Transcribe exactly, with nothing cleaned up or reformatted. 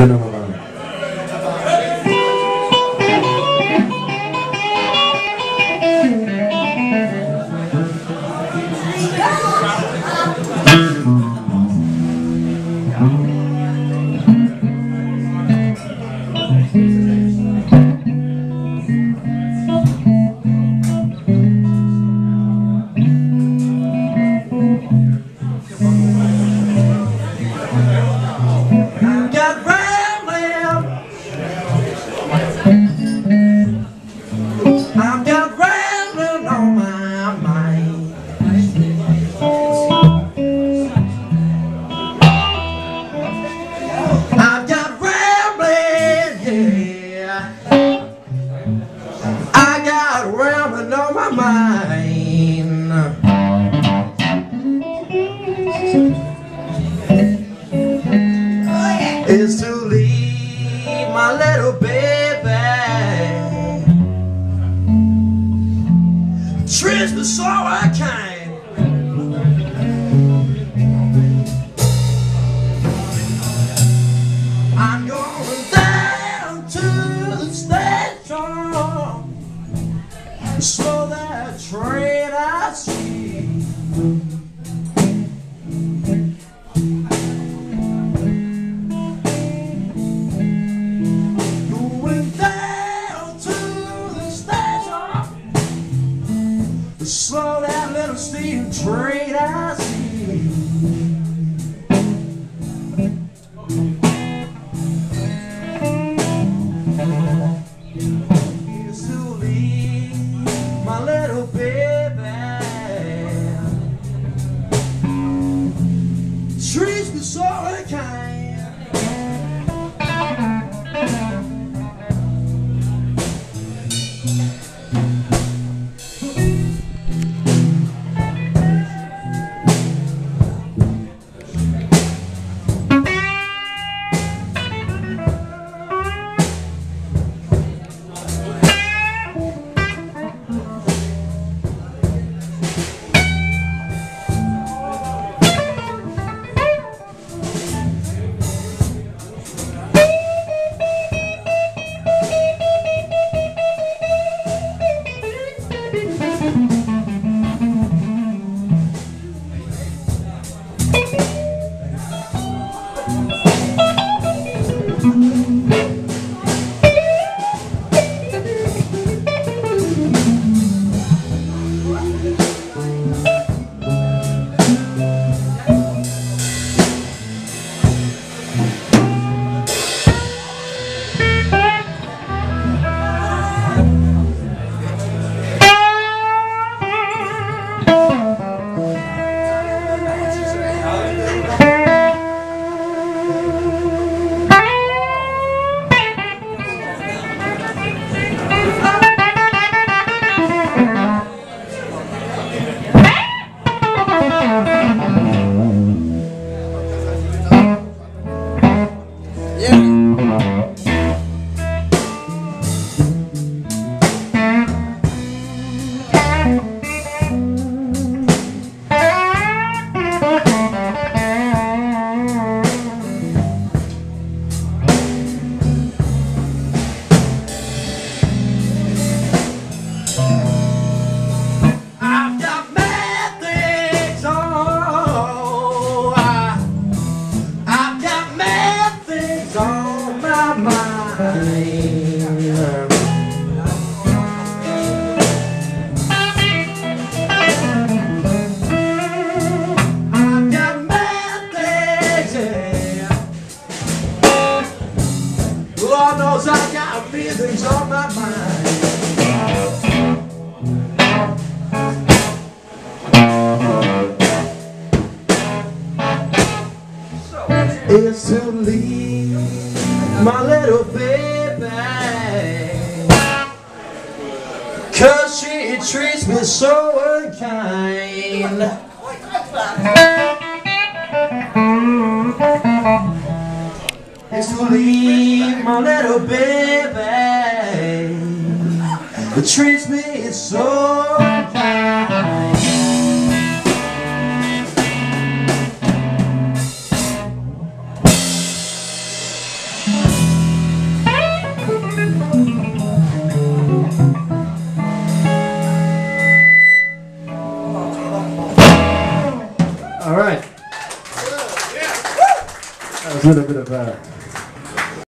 Good number, man. Is to leave my little baby. Treats me so unkind. I'm going down to the station, slow that train I see. Slow that little steam train I see. Is to leave my little baby. Treats me so unkind. Lord knows I got feelings on my mind. Is to leave my little baby, 'cause she treats me so unkind. Is to leave my little baby, it treats me so unkind. All right. That was a little bit of uh,